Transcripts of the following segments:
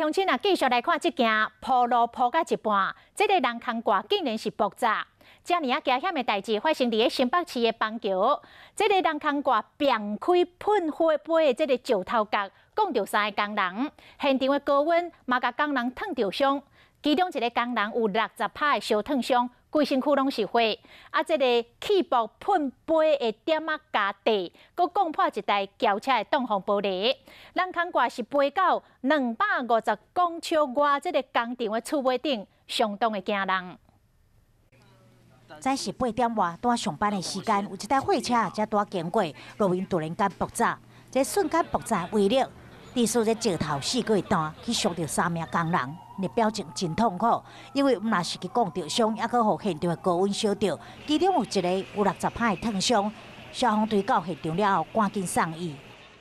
乡亲啊，继续来看这件铺路铺到一半，这个人空挂竟然是爆炸。这么啊惊险的代志发生伫新北市的邦桥，这个人空挂并开喷火杯的这个石头角，讲到3个工人，现场的高温嘛甲工人烫着伤，其中一个工人有60拍的烧烫伤，规身躯拢是火。啊，这个气爆喷杯的点啊加地，佮撞破一台轿车的挡风玻璃。人空挂是飞到250公尺外，这个工厂的厝尾顶，相当的惊人。 早是8点外，在上班的时间，有一台货车才拄经过，路面突然间爆炸。这瞬间爆炸威力，地数这石头4个弹，去伤到3名工人，你表情真痛苦，因为毋但是去讲着伤，还佫互现场的高温烧着，其中有一个有60拍的烫伤。消防队到现场了后，赶紧送医。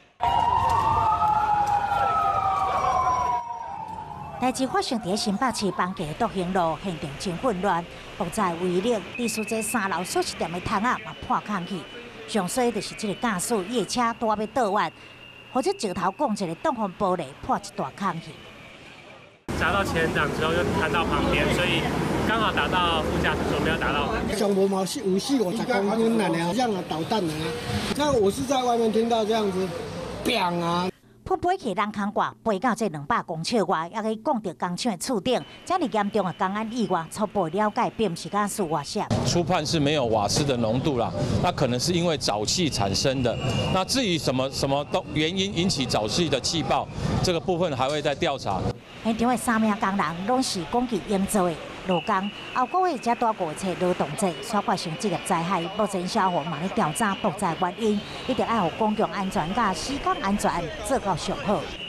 代志发生伫新北市邦桥独行路，现场真混乱，爆炸威力，地处这3楼素食店的窗仔嘛破空去。上衰就是这个驾驶伊的车拄要倒弯，或者石头拱一个挡风玻璃破一大空去。 砸到前挡之后就弹到旁边，所以刚好打到副驾驶座，没有打到。 上无毛是50-50公分了呢，像啊导弹啊！像我是在外面听到这样子，biang啊！ 喷飞去人空挂飞到这200公尺外，还去讲到工厂的厝顶，这么严重的公安意外，初步了解并不是敢是外泄。 初判是没有瓦斯的浓度啦，那可能是因为沼气产生的。那至于什么原因引起沼气的气爆，这个部分还会再调查。 现场的3名工人拢是讲其应做的劳工，后个月才带过车劳动节，所发生职业灾害。目前消防嘛咧调查爆炸原因，一定要让公共安全甲施工安全做到上好。